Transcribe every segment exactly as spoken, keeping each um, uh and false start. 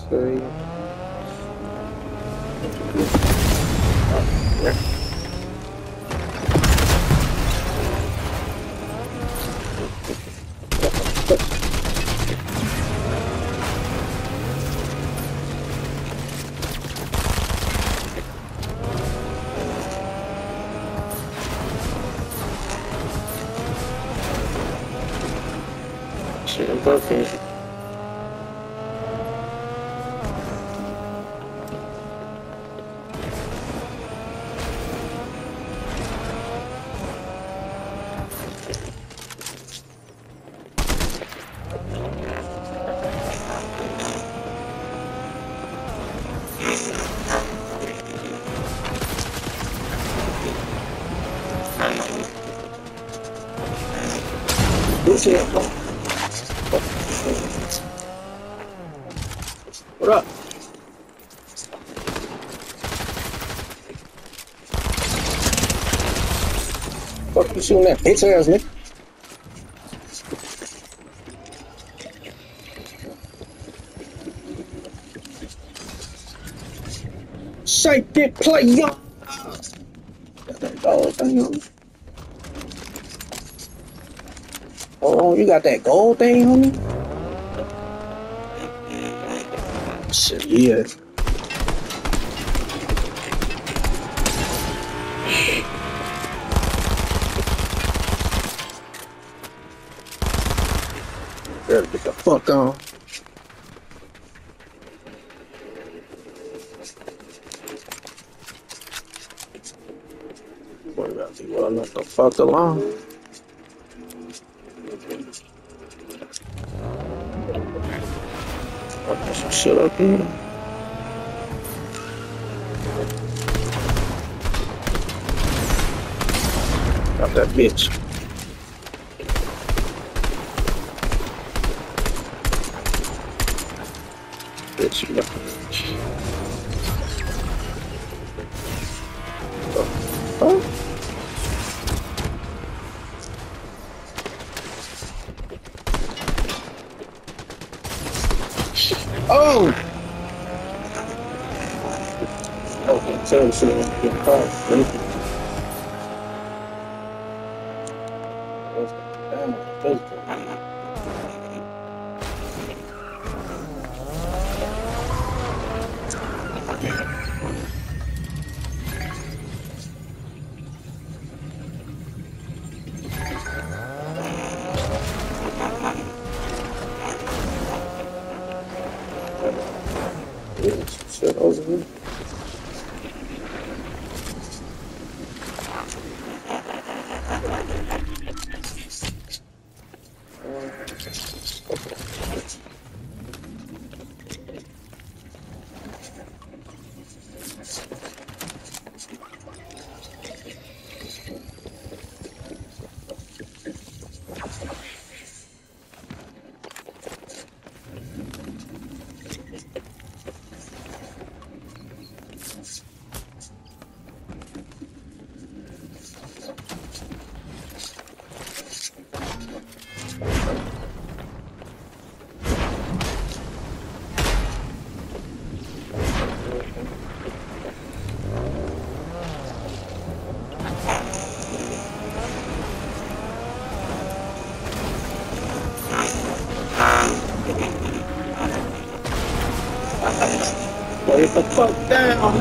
Three. Oh, yeah. Shit, I'm broken. This is what up? Fuck you shooting that bitch ass nigga? Shake it, play young. Got that gold thing on. Oh, you got that gold thing on me? Shit, yeah. Better get the fuck on. Boy, you gotta be well enough the fuck alone. I'll put some shit up here. Got that bitch. Bitch, you got oh. Oh! Oh, tell me something. Shit over here. Lay the fuck down.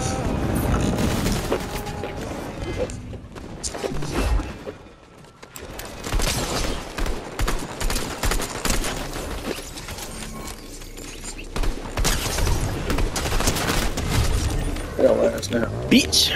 Hell ass now, bitch.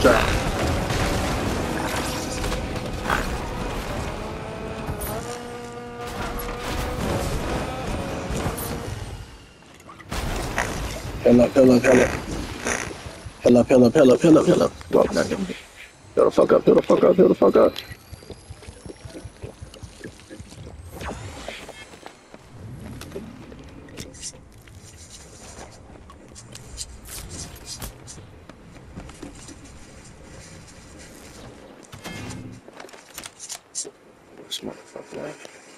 drop. Hill up, hill up, hill up. Hill up, hill up, hill up, hill up, hill up. Well, not him. Hill the fuck up, hill the fuck up, hill the fuck up. This motherfucker, man.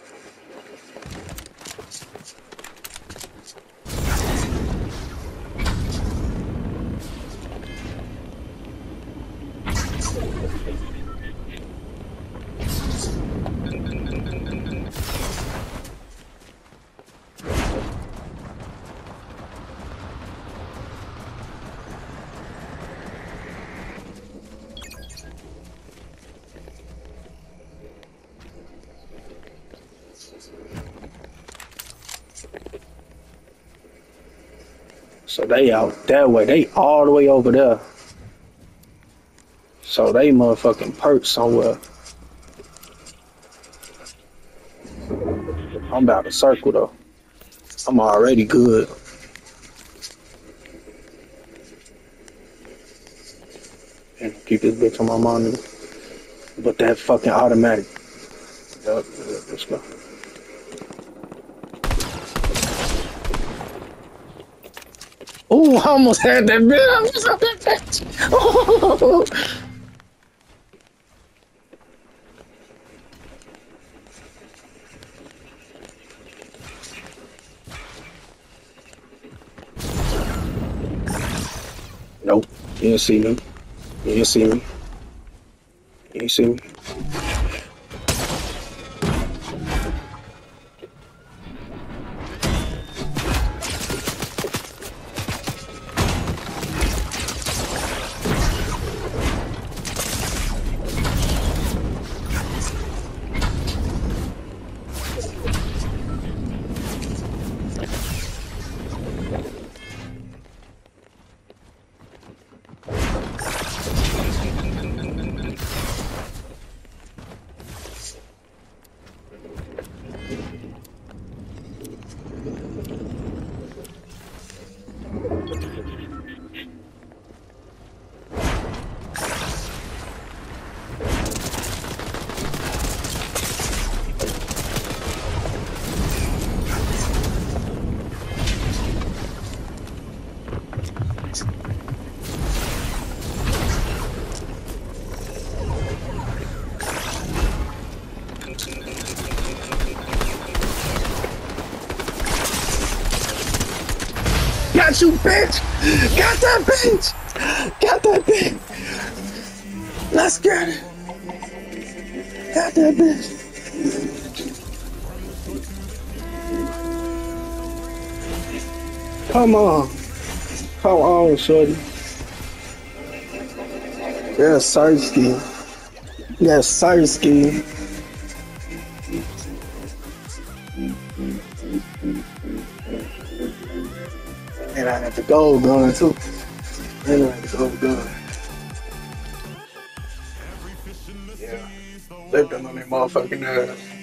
So they out that way. They all the way over there. So they motherfucking perked somewhere. I'm about to circle though. I'm already good. And keep this bitch on my monitor. But that fucking automatic. Yup, let's go. Oh, I almost had that bitch. I almost had that bitch. Oh. Nope, you didn't see me. You didn't see me. You didn't see me. Got you, bitch! Got that bitch! Got that bitch! Let's get it! Got that bitch! Come on! Come on, shorty! Yeah, Sarsky. Yeah, Sarsky. And I had the gold gun too. And I had the gold gun. Yeah. Lived on that motherfucking ass.